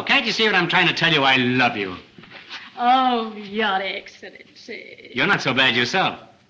Can't you see what I'm trying to tell you? I love you. Oh, Your Excellency. You're not so bad yourself.